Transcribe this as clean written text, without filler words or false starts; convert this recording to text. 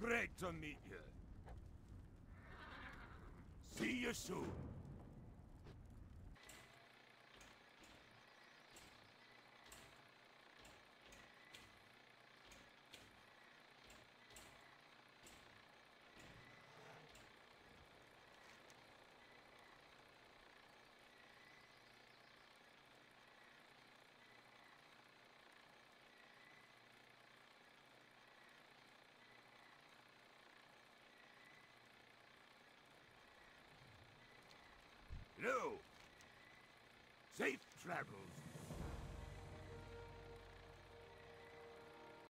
Great to meet you. See you soon. Hello. Safe travels.